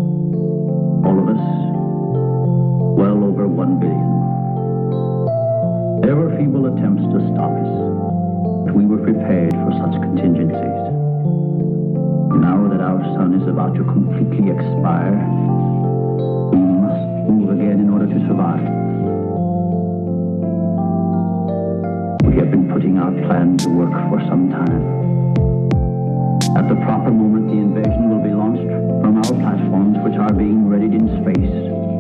All of us, well over 1 billion. There were feeble attempts to stop us, but we were prepared for such contingencies. Now that our sun is about to completely expire, we must move again in order to survive. We have been putting our plan to work for some time. At the proper moment, the invasion will be launched from our platforms, which are being readied in space.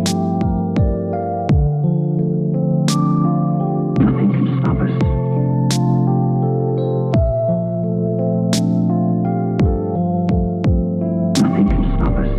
Nothing can stop us. Nothing can stop us.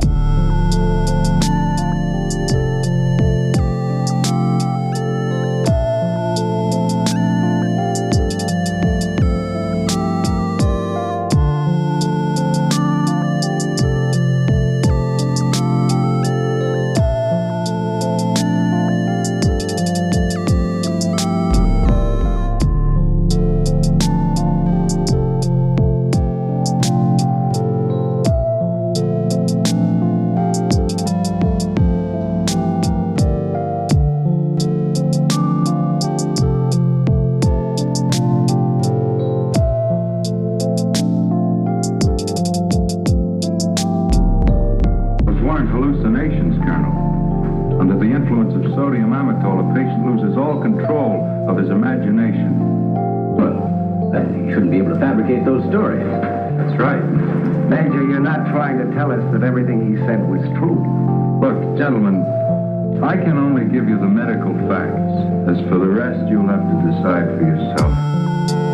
Hallucinations, Colonel. Under the influence of sodium amytal, a patient loses all control of his imagination. Well, then you shouldn't be able to fabricate those stories. That's right. Major, you're not trying to tell us that everything he said was true. Look, gentlemen, I can only give you the medical facts. As for the rest, you'll have to decide for yourself.